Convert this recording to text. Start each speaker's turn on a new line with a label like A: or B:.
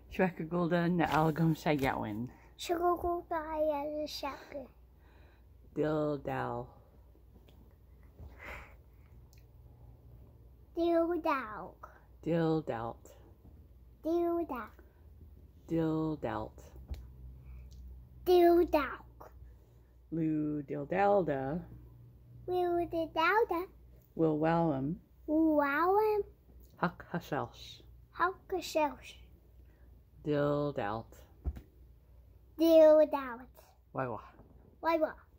A: Sm'algyax na algom sa yawen. Dildaalt.
B: Dildaalt.
A: Dildaalt.
B: Dildaalt.
A: Dildaalt.
B: Dildaalt.
A: Ludildaalda.
B: Ludildaalda.
A: Waalm.
B: Waalm.
A: Hakahłels.
B: Hakahłels.
A: Dildaalt.
B: Dildaalt.
A: Waalm.
B: Waalm.